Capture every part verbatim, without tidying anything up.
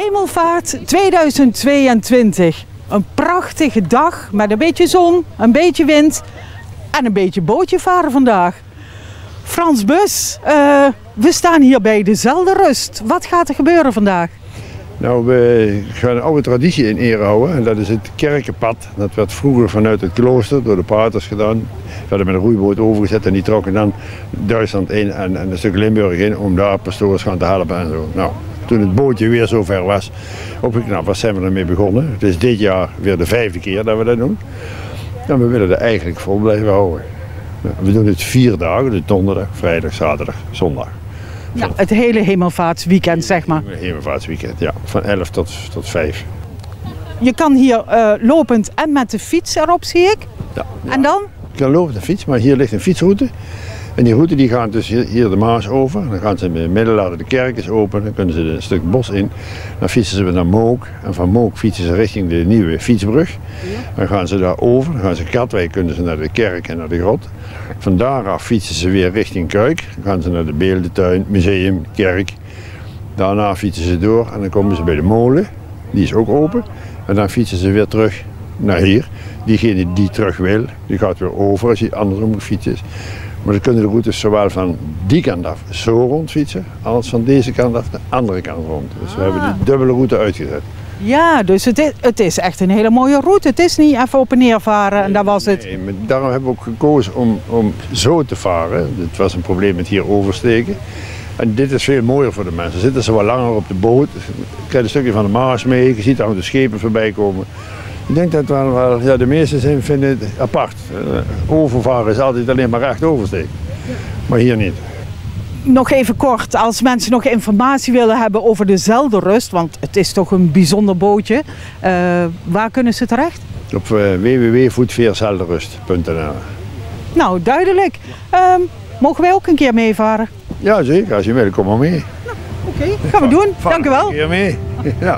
Hemelvaart tweeduizend tweeëntwintig. Een prachtige dag met een beetje zon, een beetje wind en een beetje bootje varen vandaag. Frans Bus, uh, we staan hier bij de Zeldenrust. Wat gaat er gebeuren vandaag? Nou, we gaan een oude traditie in ere houden en dat is het kerkenpad. Dat werd vroeger vanuit het klooster door de paters gedaan. We hadden met een roeiboot overgezet en die trokken dan Duitsland in en, en een stuk Limburg in om daar pastoors gaan te helpen en zo. Nou, toen het bootje weer zo ver was, opgeknapt was, zijn we ermee begonnen. Het is dit jaar weer de vijfde keer dat we dat doen. En we willen er eigenlijk vol blijven houden. We doen het vier dagen, dus donderdag, vrijdag, zaterdag, zondag. Ja, het hele hemelvaartsweekend, zeg maar. Het hemelvaartsweekend, ja. Van elf tot, tot vijf. Je kan hier uh, lopend en met de fiets erop, zie ik. Ja, ja. En dan? Je kan lopen met de fiets, maar hier ligt een fietsroute. En die route die gaat dus hier, hier de Maas over. Dan gaan ze in het midden, laten de kerk is open. Dan kunnen ze een stuk bos in. Dan fietsen ze naar Mook. En van Mook fietsen ze richting de nieuwe fietsbrug. Ja. Dan gaan ze daar over. Dan gaan ze Katwijk, kunnen ze naar de kerk en naar de grot. Van daaraf fietsen ze weer richting Kuik. Dan gaan ze naar de Beeldentuin, museum, kerk. Daarna fietsen ze door en dan komen ze bij de molen. Die is ook open. En dan fietsen ze weer terug naar hier. Diegene die terug wil, die gaat weer over als hij andersom moet fietsen. Maar dan kunnen de routes zowel van die kant af zo rondfietsen, als van deze kant af de andere kant rond. Dus we ah. hebben die dubbele route uitgezet. Ja, dus het is, het is echt een hele mooie route. Het is niet even op en neer varen en nee, dat was het. Nee, maar daarom hebben we ook gekozen om, om zo te varen. Het was een probleem met hier oversteken. En dit is veel mooier voor de mensen. Zitten ze wat langer op de boot, je krijgt een stukje van de Maas mee, je ziet daar de schepen voorbij komen. Ik denk dat wel, wel, ja, de meesten zijn, vinden het apart. Uh, overvaren is altijd alleen maar recht oversteken, maar hier niet. Nog even kort, als mensen nog informatie willen hebben over de Zeldenrust, want het is toch een bijzonder bootje, uh, waar kunnen ze terecht? Op uh, w w w punt voetveerzeldenrust punt n l. Nou, duidelijk. Uh, mogen wij ook een keer meevaren? Ja, zeker. Als je wil, kom maar mee. Nou, Oké, okay. gaan we doen. Vaar Dank u wel. Een keer mee. Ja.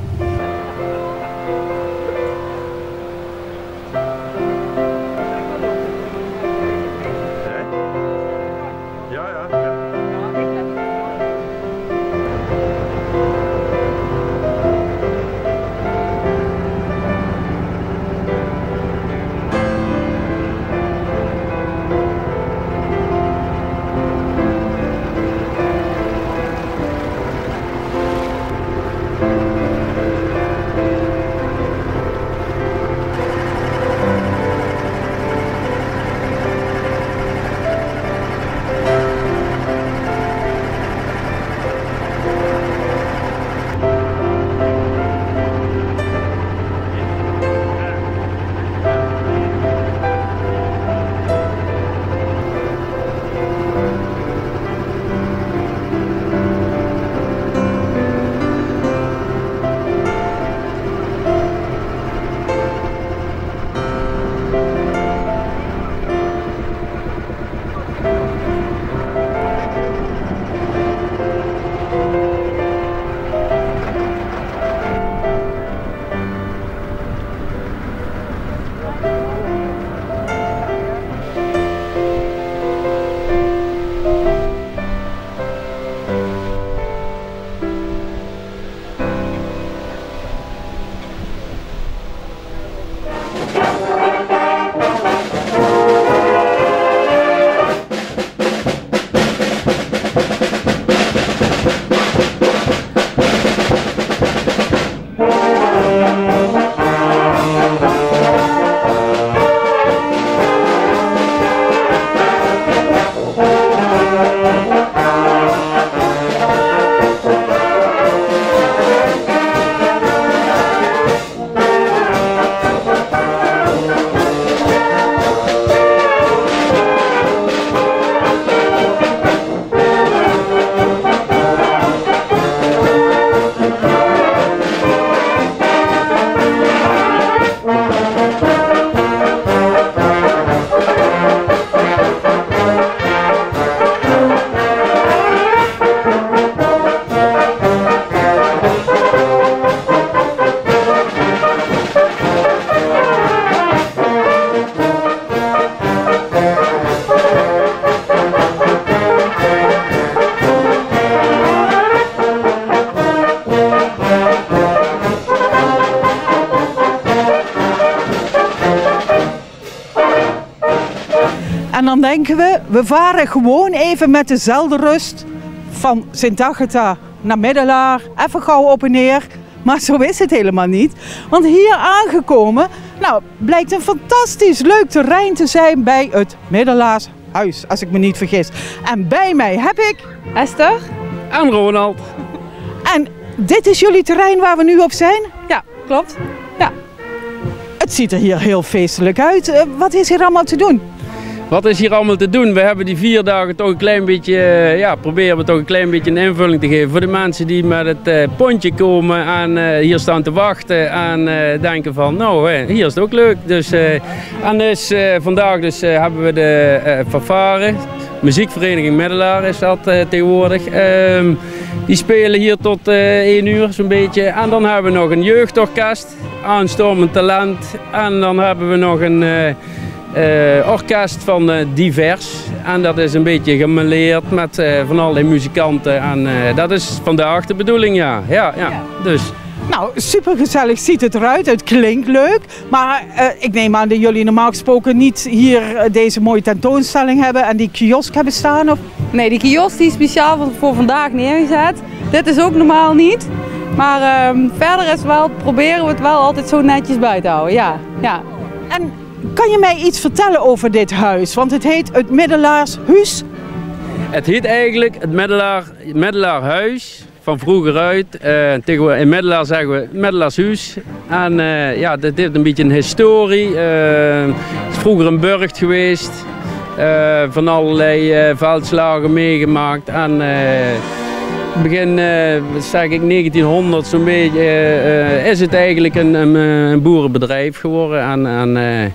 En dan denken we, we varen gewoon even met de Zeldenrust van Sint-Agatha naar Middelaar, even gauw op en neer. Maar zo is het helemaal niet. Want hier aangekomen, nou, blijkt een fantastisch leuk terrein te zijn bij het Middelaarshuis, als ik me niet vergis. En bij mij heb ik Esther en Ronald. En dit is jullie terrein waar we nu op zijn? Ja, klopt. Ja. Het ziet er hier heel feestelijk uit. Uh, wat is hier allemaal te doen? Wat is hier allemaal te doen? We hebben die vier dagen toch een klein beetje, ja, proberen we toch een klein beetje een invulling te geven voor de mensen die met het uh, pontje komen en uh, hier staan te wachten en uh, denken van, nou, uh, hier is het ook leuk. Dus, uh, en dus uh, vandaag dus, uh, hebben we de uh, fanfare, muziekvereniging Middelaar is dat uh, tegenwoordig. Uh, die spelen hier tot uh, één uur zo'n beetje. En dan hebben we nog een jeugdorkest, aanstormend talent. En dan hebben we nog een uh, uh, orkest van uh, Divers. En dat is een beetje gemêleerd met uh, van allerlei muzikanten. En uh, dat is vandaag de bedoeling, ja. Ja, ja. Dus. Nou, super gezellig ziet het eruit. Het klinkt leuk. Maar uh, ik neem aan dat jullie normaal gesproken niet hier uh, deze mooie tentoonstelling hebben en die kiosk hebben staan? Of? Nee, die kiosk die is speciaal voor, voor vandaag neergezet. Dit is ook normaal niet. Maar uh, verder is wel, proberen we het wel altijd zo netjes bij te houden. Ja, ja. En kan je mij iets vertellen over dit huis? Want het heet het Middelaarshuis. Het heet eigenlijk het Middelaar, Middelaarhuis. Van vroeger uit. Uh, tegenwoordig in Middelaar zeggen we Middelaarshuis. En uh, ja, dit heeft een beetje een historie. Uh, het is vroeger een burcht geweest. Uh, van allerlei uh, veldslagen meegemaakt. En uh, begin uh, zeg ik negentienhonderd zo'n beetje uh, is het eigenlijk een, een, een boerenbedrijf geworden. En, en uh,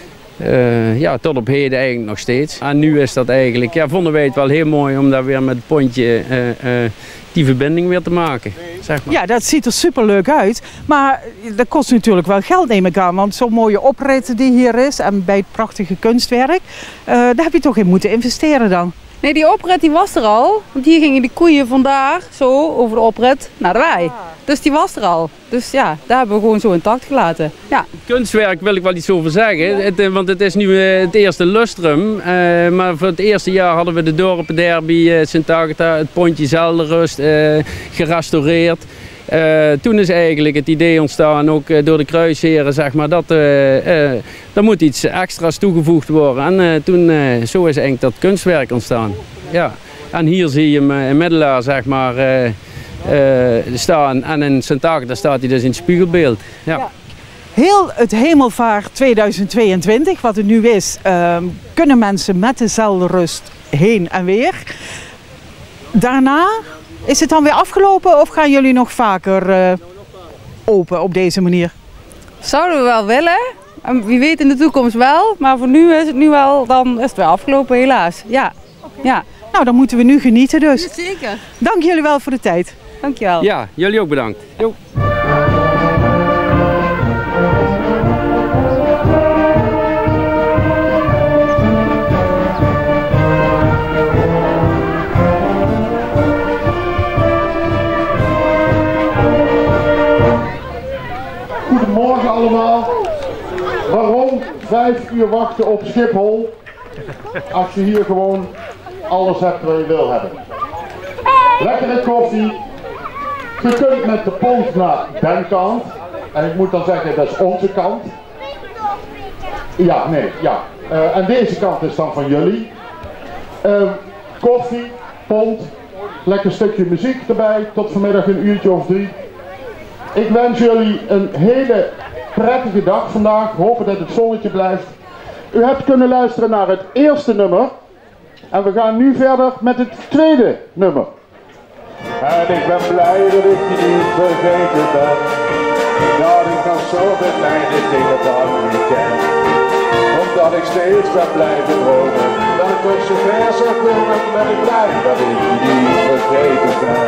Uh, ja, tot op heden eigenlijk nog steeds. En nu is dat eigenlijk, ja, vonden wij het wel heel mooi om daar weer met het pontje uh, uh, die verbinding weer te maken. Zeg maar. Ja, dat ziet er super leuk uit. Maar dat kost natuurlijk wel geld, neem ik aan. Want zo'n mooie oprit die hier is en bij het prachtige kunstwerk, uh, daar heb je toch in moeten investeren dan? Nee, die oprit die was er al. Want hier gingen de koeien vandaag zo over de oprit naar de wei. Dus die was er al. Dus ja, daar hebben we gewoon zo intact gelaten. Ja. Kunstwerk wil ik wel iets over zeggen. Ja. Het, want het is nu uh, het eerste lustrum. Uh, maar voor het eerste jaar hadden we de dorpenderby, uh, Sint-Agatha, het pontje Zeldenrust uh, gerestaureerd. Uh, toen is eigenlijk het idee ontstaan, ook uh, door de kruisheren, zeg maar, dat uh, uh, er moet iets extra's toegevoegd worden. En uh, toen, uh, zo is eigenlijk dat kunstwerk ontstaan. Ja. En hier zie je hem uh, in Middelaar, zeg maar, uh, uh, staan. En in Sint-Agatha staat hij dus in het spiegelbeeld. Ja. Ja. Heel het Hemelvaart tweeduizend tweeëntwintig, wat het nu is, uh, kunnen mensen met de Zeldenrust heen en weer. Daarna... Is het dan weer afgelopen of gaan jullie nog vaker uh, open op deze manier? Zouden we wel willen. En wie weet in de toekomst wel. Maar voor nu is het nu wel, dan is het weer afgelopen helaas. Ja. Okay. Ja. Nou, dan moeten we nu genieten dus. Zeker. Dank jullie wel voor de tijd. Dankjewel. Ja, jullie ook bedankt. Jo. Goedemorgen allemaal. Waarom vijf uur wachten op Schiphol als je hier gewoon alles hebt wat je wil hebben? Lekkere koffie. Je kunt met de pont naar den kant. En ik moet dan zeggen, dat is onze kant. Ja, nee, ja. Uh, en deze kant is dan van jullie. Uh, koffie, pont, lekker stukje muziek erbij. Tot vanmiddag een uurtje of drie. Ik wens jullie een hele prettige dag vandaag. Hopen dat het zonnetje blijft. U hebt kunnen luisteren naar het eerste nummer. En we gaan nu verder met het tweede nummer. En ik ben blij dat ik je niet vergeten ben. Dat ik nog zoveel kleine dingen van je ken. Omdat ik steeds ben blijven dromen. Dat ik toch zo ver zou komen. Ben ik blij dat ik je niet vergeten ben.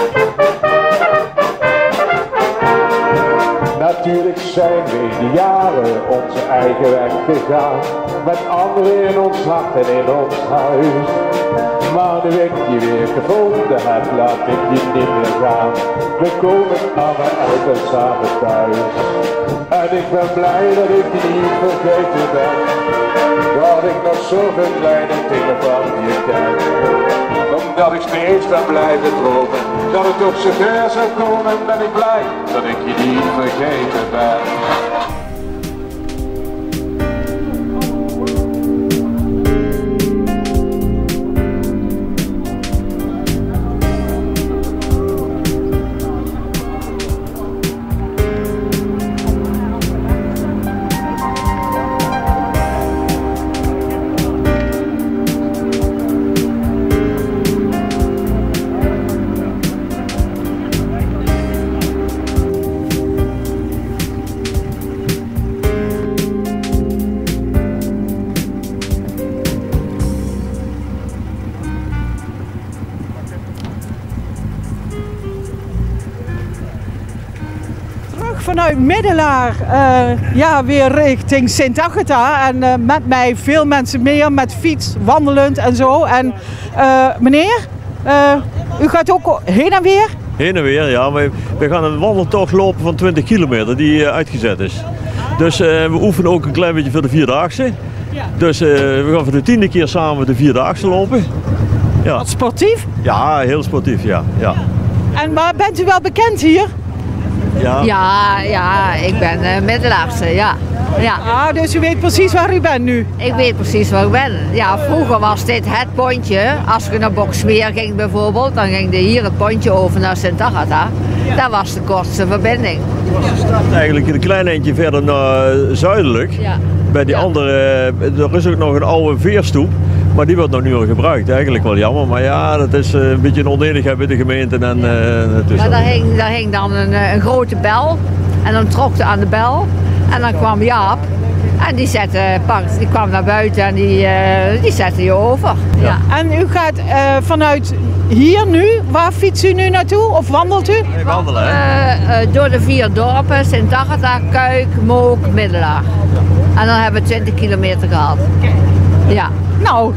Natuurlijk zijn we in de jaren we onze eigen weg gegaan, met anderen in ons hart en in ons huis. Maar nu ik je weer gevonden heb, laat ik je niet meer gaan. We komen allemaal uit en samen thuis. En ik ben blij dat ik je niet vergeten ben, dat ik nog zoveel kleine dingen van je ken. Omdat ik steeds ben blijven dromen, dat het op z'n ver zou komen, ben ik blij dat ik je niet vergeten ben. Vanuit Middelaar, uh, ja, weer richting Sint Agatha en uh, met mij veel mensen meer met fiets, wandelend en zo. En uh, meneer, uh, u gaat ook heen en weer? Heen en weer, ja. We, we gaan een wandeltocht lopen van twintig kilometer die uh, uitgezet is. Dus uh, we oefenen ook een klein beetje voor de Vierdaagse. Dus uh, we gaan voor de tiende keer samen de Vierdaagse lopen. Ja. Wat sportief? Ja, heel sportief, ja. ja. En maar bent u wel bekend hier? Ja, ja, ja ik ben uh, Middelaarse, ja. ja. Ah, dus u weet precies waar u bent nu? Ik weet precies waar ik ben. Ja, vroeger was dit het pontje. Als je naar Boksmeer ging bijvoorbeeld, dan ging je hier het pontje over naar Sint Agatha. Ja. Dat was de kortste verbinding. Eigenlijk een klein eindje verder naar zuidelijk. Ja. Bij die ja. andere, er is ook nog een oude veerstoep. Maar die wordt nog niet meer gebruikt, eigenlijk wel jammer. Maar ja, dat is een beetje een onenigheid met de gemeente. En, ja. uh, maar daar hing, daar hing dan een, een grote bel. En dan trok je aan de bel. En dan kwam Jaap. En die, zette, die kwam naar buiten en die, uh, die zette je over. Ja. Ja. En u gaat uh, vanuit hier nu, waar fietst u nu naartoe? Of wandelt u? Nee, wandelen, hè? Uh, uh, door de vier dorpen, Sint Agatha, Kuik, Mook, Middelaar. En dan hebben we twintig kilometer gehad. Ja. Nou,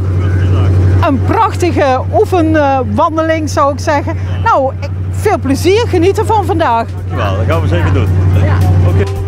een prachtige oefenwandeling zou ik zeggen. Nou, veel plezier, geniet ervan vandaag. Dankjewel, dat gaan we zeker doen. Ja. Okay.